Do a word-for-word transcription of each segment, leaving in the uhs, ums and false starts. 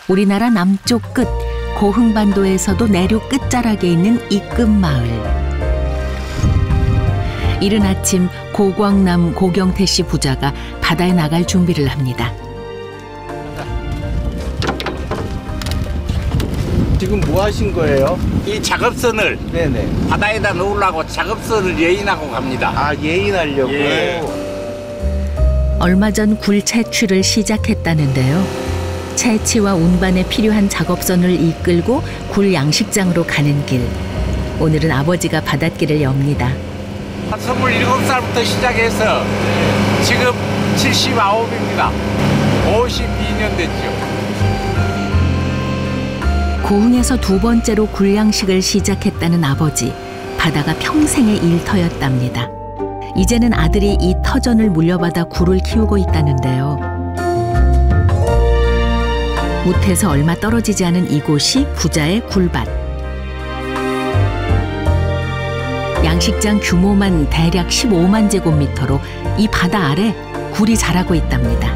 우리나라 남쪽 끝 고흥반도에서도 내륙 끝자락에 있는 이끝마을. 이른 아침 고광남 고경태 씨 부자가 바다에 나갈 준비를 합니다. 지금 뭐 하신 거예요? 이 작업선을 네네. 바다에다 놓으려고 작업선을 예인하고 갑니다. 아, 예인하려고? 예. 얼마 전 굴 채취를 시작했다는데요. 채취와 운반에 필요한 작업선을 이끌고 굴 양식장으로 가는 길. 오늘은 아버지가 바닷길을 엽니다. 스물일곱 살부터 시작해서 지금 칠십구입니다. 오십이 년 됐죠. 고흥에서 두 번째로 굴 양식을 시작했다는 아버지. 바다가 평생의 일터였답니다. 이제는 아들이 이 터전을 물려받아 굴을 키우고 있다는데요. 무태에서 얼마 떨어지지 않은 이곳이 부자의 굴밭. 양식장 규모만 대략 십오만 제곱미터로 이 바다 아래 굴이 자라고 있답니다.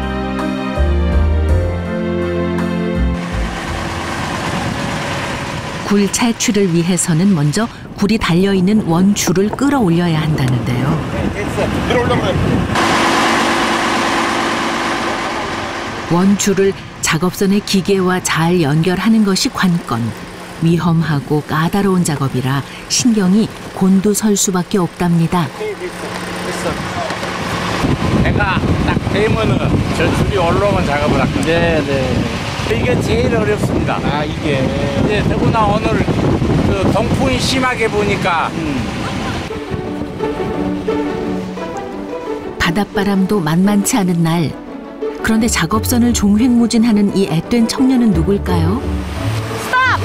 굴 채취를 위해서는 먼저 굴이 달려있는 원줄을 끌어올려야 한다는데요. 원줄을 작업선의 기계와 잘 연결하는 것이 관건. 위험하고 까다로운 작업이라 신경이 곤두설 수밖에 없답니다. 내가 딱 되면은 저 줄이 올라오면 작업을 할거든요. 네, 네. 이게 제일 어렵습니다. 아, 이게. 이제 더구나 오늘 그 동풍이 심하게 부니까 음. 바닷바람도 만만치 않은 날. 그런데 작업선을 종횡무진하는 이 앳된 청년은 누굴까요? 스톱!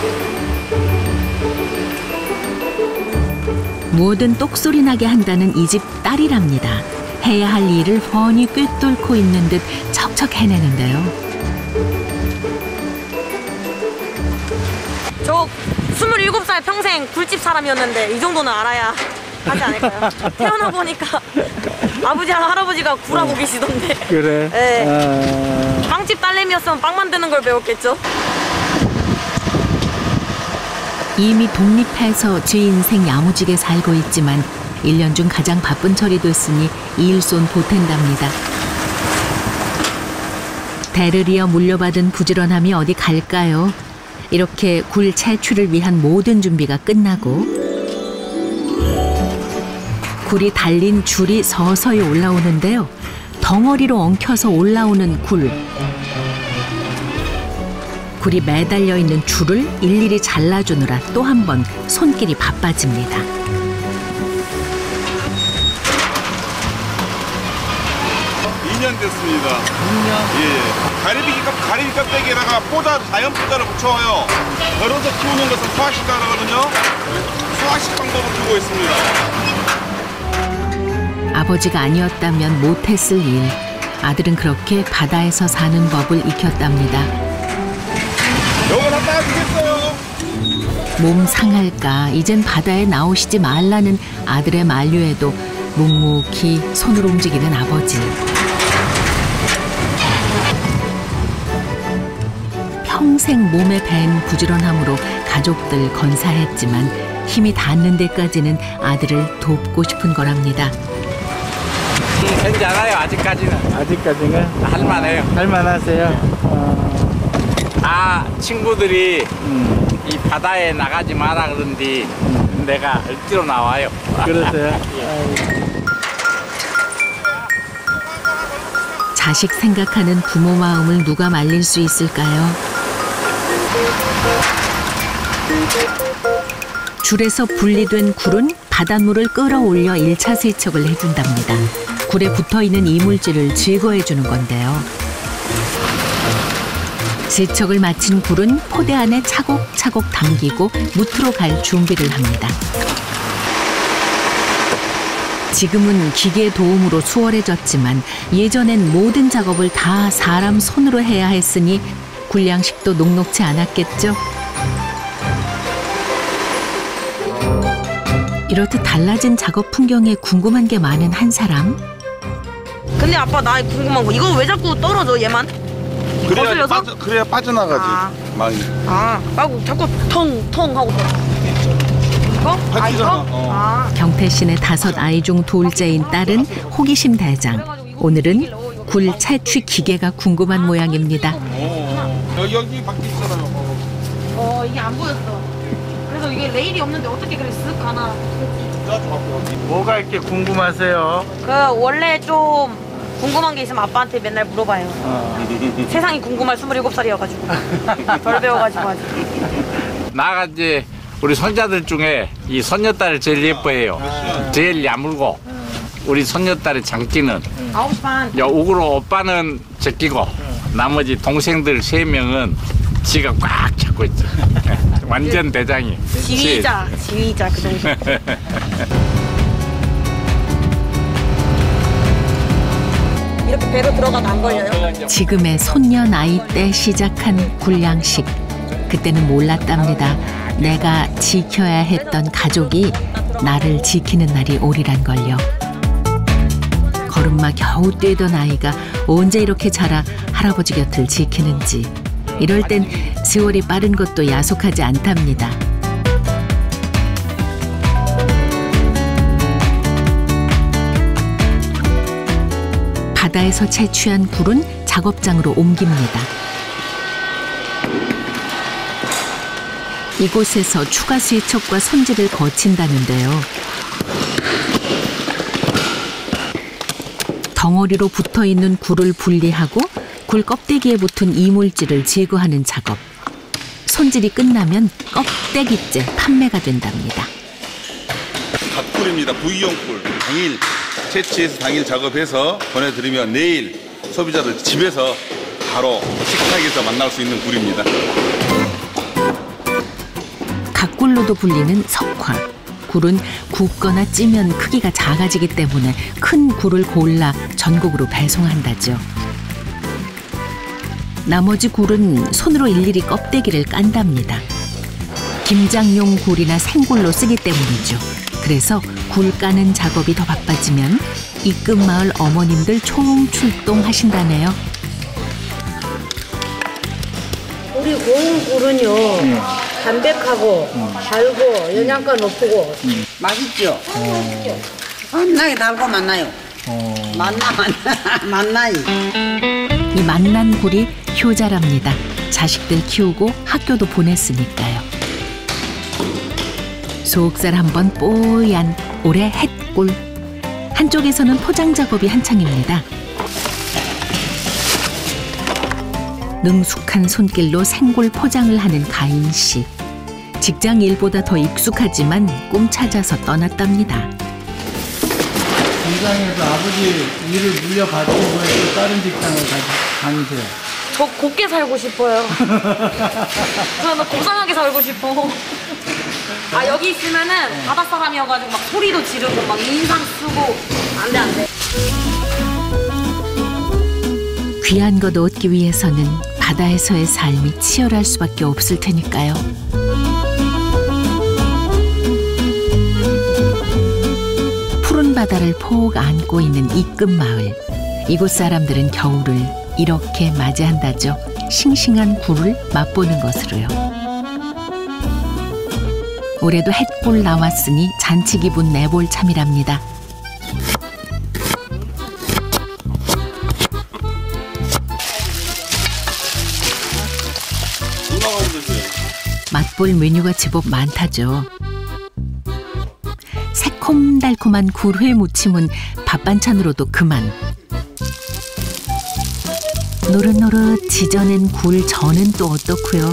뭐든 똑소리 나게 한다는 이 집 딸이랍니다. 해야 할 일을 훤히 꿰뚫고 있는 듯 척척 해내는데요. 저 스물일곱 살 평생 굴집 사람이었는데 이 정도는 알아야 하지 않을까요? 태어나 보니까 아버지랑 할아버지가 굴하고 계시던데. 그래? 네. 아... 빵집 딸내미였으면 빵 만드는 걸 배웠겠죠? 이미 독립해서 제 인생 야무지게 살고 있지만 일 년 중 가장 바쁜 철이 됐으니 일손 보탠답니다. 대를 이어 물려받은 부지런함이 어디 갈까요? 이렇게 굴 채취를 위한 모든 준비가 끝나고 굴이 달린 줄이 서서히 올라오는데요. 덩어리로 엉켜서 올라오는 굴. 굴이 매달려 있는 줄을 일일이 잘라주느라 또 한 번 손길이 바빠집니다. 이 년 됐습니다. 이 년? 예. 가리비값, 가리비값대기에다가 포자, 자연 포자를 붙여요. 걸어서 키우는 것은 수화식이라고 하거든요. 수화식 방법을 두고 있습니다. 아버지가 아니었다면 못했을 일. 아들은 그렇게 바다에서 사는 법을 익혔답니다. 요건 한 번 주겠어요. 몸 상할까 이젠 바다에 나오시지 말라는 아들의 만류에도 묵묵히 손을 움직이는 아버지. 평생 몸에 밴 부지런함으로 가족들 건사했지만 힘이 닿는 데까지는 아들을 돕고 싶은 거랍니다. 괜찮아요. 아직까지는. 아직까지는? 할만해요. 할만하세요? 어... 다 친구들이 음. 이 바다에 나가지 마라 그런디 음. 내가 억지로 나와요. 그러세요? 자식 생각하는 부모 마음을 누가 말릴 수 있을까요? 줄에서 분리된 굴은 바닷물을 끌어올려 일 차 세척을 해준답니다. 굴에 붙어있는 이물질을 제거해주는 건데요. 세척을 마친 굴은 포대 안에 차곡차곡 담기고 무트로 갈 준비를 합니다. 지금은 기계의 도움으로 수월해졌지만 예전엔 모든 작업을 다 사람 손으로 해야 했으니 굴양식도 녹록지 않았겠죠. 이렇듯 달라진 작업 풍경에 궁금한 게 많은 한 사람. 근데 아빠 나 궁금한 거 이거 왜 자꾸 떨어져 얘만? 그래야 거슬려서? 빠져, 그래야 빠져나가지. 아. 많이. 아, 아이고 자꾸 텅텅 하고. 이거? 아 이거? 어. 아. 경태 씨네 다섯 아이 중 둘째인 딸은 호기심 대장. 오늘은 굴 채취 기계가 궁금한 모양입니다. 오. 여기 여기 밖에 있잖아요. 어 이게 안 보였어. 그래서 이게 레일이 없는데 어떻게 그래 쓱 가나. 뭐가 이렇게 궁금하세요? 그 원래 좀 궁금한 게 있으면 아빠한테 맨날 물어봐요. 어. 세상이 궁금할 스물일곱 살이어가지고 덜 배워가지고 아직. 나가 이제 우리 손자들 중에 이 손녀딸을 제일 예뻐해요. 제일 야물고 우리 손녀딸의 장기는 아홉 시 반. 야, 우그로 오빠는 제끼고 나머지 동생들 세 명은 지가 꽉 잡고 있죠. 완전 대장이. 지휘자, 지휘자 그 정도. 이렇게 배로 들어가도 안 걸려요? 지금의 손녀 나이 때 시작한 굴양식. 그때는 몰랐답니다. 내가 지켜야 했던 가족이 나를 지키는 날이 오리란 걸요. 걸음마 겨우 뛰던 아이가 언제 이렇게 자라 할아버지 곁을 지키는지. 이럴 땐 세월이 빠른 것도 야속하지 않답니다. 바다에서 채취한 굴은 작업장으로 옮깁니다. 이곳에서 추가 세척과 손질을 거친다는데요. 덩어리로 붙어있는 굴을 분리하고 굴 껍데기에 붙은 이물질을 제거하는 작업. 손질이 끝나면 껍데기째 판매가 된답니다. 갓굴입니다. 부위용 굴. 당일 채취해서 당일 작업해서 보내드리면 내일 소비자들 집에서 바로 식탁에서 만날 수 있는 굴입니다. 갓굴로도 불리는 석화. 굴은 굽거나 찌면 크기가 작아지기 때문에 큰 굴을 골라 전국으로 배송한다죠. 나머지 굴은 손으로 일일이 껍데기를 깐답니다. 김장용 굴이나 생굴로 쓰기 때문이죠. 그래서 굴 까는 작업이 더 바빠지면 이끝 마을 어머님들 총출동하신다네요. 우리 고운 굴은요 음. 담백하고 음. 달고 영양가 높고 음. 맛있죠? 어. 맛나게 달고 맛나요. 어. 맛나 맛나 맛나요. 이 맛난 굴이 효자랍니다. 자식들 키우고 학교도 보냈으니까요. 속살 한번 뽀얀 올해 햇굴. 한쪽에서는 포장 작업이 한창입니다. 능숙한 손길로 생굴 포장을 하는 가인 씨. 직장 일보다 더 익숙하지만 꿈 찾아서 떠났답니다. 공장에서 아버지 일을 물려받고 왜 또 다른 직장을 다니세요? 저 곱게 살고 싶어요. 저는 고상하게 살고 싶어. 아 여기 있으면은 바다 사람이어가지고 막 소리도 지르고 막 인상 쓰고 안돼 안돼. 귀한 것 얻기 위해서는 바다에서의 삶이 치열할 수밖에 없을 테니까요. 푸른 바다를 폭 안고 있는 이끝 마을. 이곳 사람들은 겨울을 이렇게 맞이한다죠. 싱싱한 굴을 맛보는 것으로요. 올해도 햇굴 나왔으니 잔치 기분 내볼 참이랍니다. 맛볼 메뉴가 제법 많다죠. 새콤달콤한 굴회 무침은 밥 반찬으로도 그만. 노릇노릇 지져낸 굴 전은 또 어떻고요.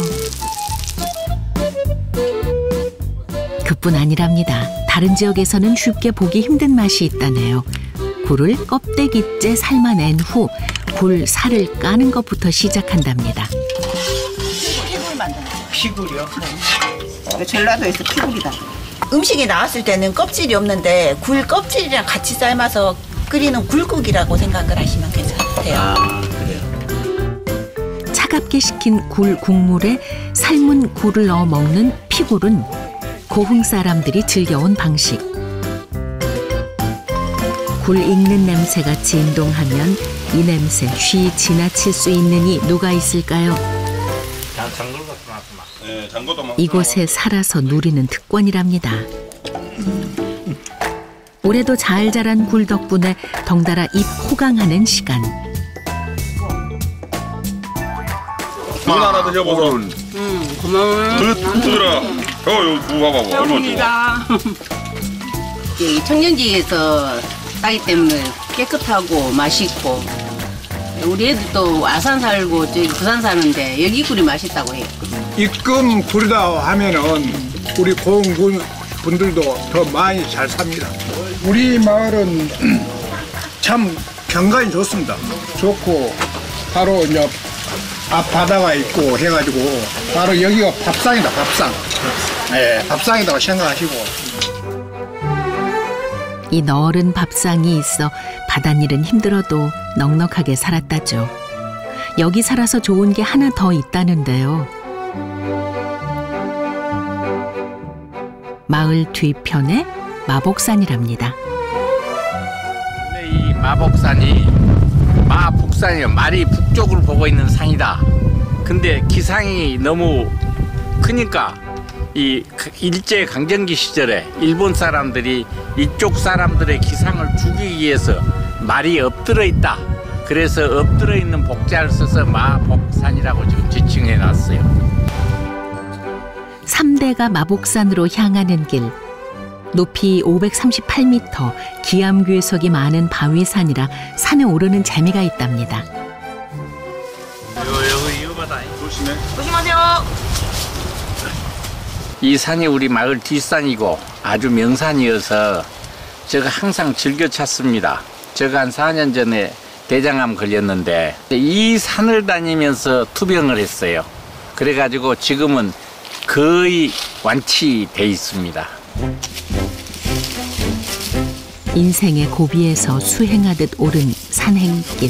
그뿐 아니랍니다. 다른 지역에서는 쉽게 보기 힘든 맛이 있다네요. 굴을 껍데기째 삶아낸 후 굴 살을 까는 것부터 시작한답니다. 피굴 만드는 거예요. 피굴이요? 네. 전라도에서 피굴이다. 음식이 나왔을 때는 껍질이 없는데 굴 껍질이랑 같이 삶아서 끓이는 굴국이라고 생각을 하시면 괜찮으세요. 아, 그래요? 차갑게 식힌 굴 국물에 삶은 굴을 넣어 먹는 피굴은 고흥 사람들이 즐겨온 방식. 굴 익는 냄새가 진동하면 이 냄새 쉬 지나칠 수 있느니 누가 있을까요? 네, 장거도 막 이곳에 살아서 누리는 특권이랍니다. 올해도 잘 자란 굴 덕분에 덩달아 입 호강하는 시간. 굴 하나 드셔보소. 응, 고마워요. 그, 그들아. 어, 이거 봐봐. 얼마나 좋아. 이 청년지에서 따기 때문에 깨끗하고 맛있고 우리 애들도 아산 살고 저기 부산 사는데 여기 굴이 맛있다고 해요. 입금 굴이다 하면은 우리 고흥군 분들도 더 많이 잘 삽니다. 우리 마을은 참 경관이 좋습니다. 좋고 바로 이제 앞바다가 있고 해가지고 바로 여기가 밥상이다, 밥상. 네, 밥상이라고 생각하시고. 이 너른 밥상이 있어 바닷일은 힘들어도 넉넉하게 살았다죠. 여기 살아서 좋은 게 하나 더 있다는데요. 마을 뒤편에 마복산이랍니다. 근데 이 마복산이 마북산이요. 말이 북쪽을 보고 있는 산이다. 근데 기상이 너무 크니까 이 일제 강점기 시절에 일본 사람들이 이쪽 사람들의 기상을 죽이기 위해서 말이 엎드려 있다. 그래서 엎드려 있는 복자를 써서 마복산이라고 지금 지칭해 놨어요. 삼 대가 마복산으로 향하는 길. 높이 오백삼십팔 미터, 기암괴석이 많은 바위산이라 산에 오르는 재미가 있답니다. 여기 이거 봐다. 조심해. 조심하세요. 이 산이 우리 마을 뒷산이고 아주 명산이어서 제가 항상 즐겨 찾습니다. 제가 한 사 년 전에 대장암 걸렸는데 이 산을 다니면서 투병을 했어요. 그래가지고 지금은 거의 완치돼 있습니다. 인생의 고비에서 수행하듯 오른 산행길.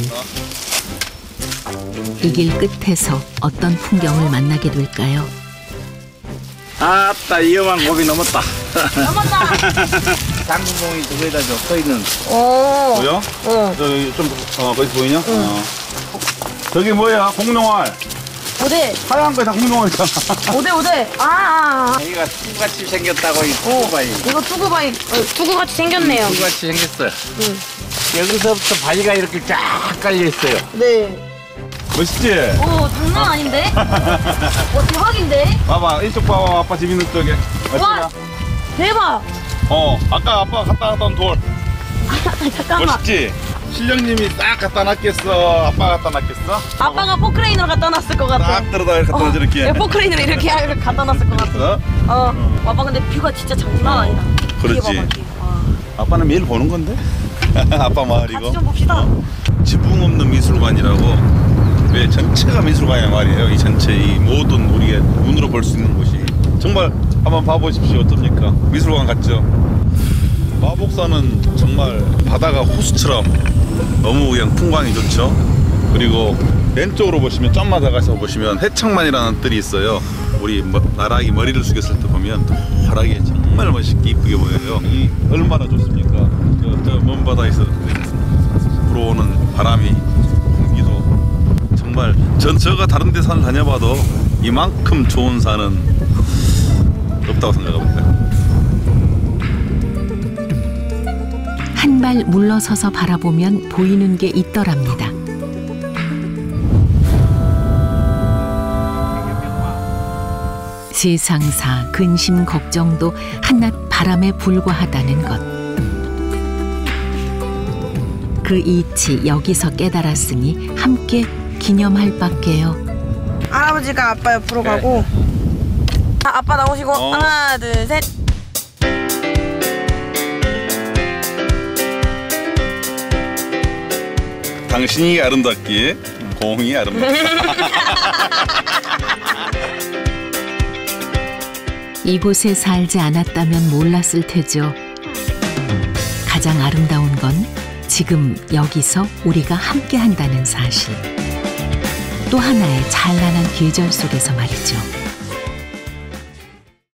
이 길 끝에서 어떤 풍경을 만나게 될까요? 아따, 위험한 고비 넘었다. 넘었다. 당구봉이 두 개다 서 있는. 오. 보여? 어. 저기 좀, 어, 거기 보이냐? 어. 저기 뭐야? 공룡알. 오대. 하얀 거다 공룡알이잖아. 오대 오대. 아. 아. 여기가 뚜구같이 생겼다고, 이 뚜구바위. 이거 뚜구바위. 어, 뚜구같이 생겼네요. 뚜구같이 생겼어. 응. 여기서부터 바위가 이렇게 쫙 깔려 있어요. 네. 멋있지? 오, 장난 아닌데? 와, 대박인데? 봐봐, 이쪽 봐봐. 아빠 집 있는 쪽에. 와, 대박. 어, 아까 아빠가 갖다 놨던 돌. 잠깐만. 멋있지? 실령님이 딱 갖다 놨겠어? 아빠가 갖다 놨겠어? 아빠가 포크레인으로 갖다 놨을 것 같아. 딱 들어다 갖다 놨 이렇게. 네, 포크레인으로 이렇게 이렇게 갖다 놨을 것 같아. 어? 어. 아빠 근데 뷰가 진짜 장난 아니다. 그렇지. 이게 봐봐, 이게. 와. 아빠는 매일 보는 건데? 아빠 마을이고. 같이 좀 봅시다. 어? 지붕 없는 미술관이라고. 왜 전체가 미술관이야 말이에요. 이 전체 이 모든 우리의 눈으로 볼 수 있는 곳이 정말 한번 봐보십시오. 어떻습니까? 미술관 같죠? 마복산은 정말 바다가 호수처럼 너무 그냥 풍광이 좋죠. 그리고 왼쪽으로 보시면 점마다 가서 보시면 해창만이라는 뜰이 있어요. 우리 나락이 머리를 숙였을 때 보면 노랗게 정말 멋있게 이쁘게 보여요. 이 얼마나 좋습니까? 저, 저 먼 바다에서 불어오는 바람이 공기도 정말 전 저가 다른 데 산을 다녀봐도 이만큼 좋은 산은 없다고 생각합니다. 한 발 물러서서 바라보면 보이는 게 있더랍니다. 세상사 근심 걱정도 한낱 바람에 불과하다는 것. 그 이치 여기서 깨달았으니 함께 기념할 밖에요. 할아버지가 아빠 옆으로 가고. 아, 아빠 나오시고. 어. 하나, 둘, 셋. 당신이 아름답기에 공이 아름답다. 이곳에 살지 않았다면 몰랐을 테죠. 가장 아름다운 건 지금 여기서 우리가 함께 한다는 사실. 또 하나의 찬란한 계절 속에서 말이죠.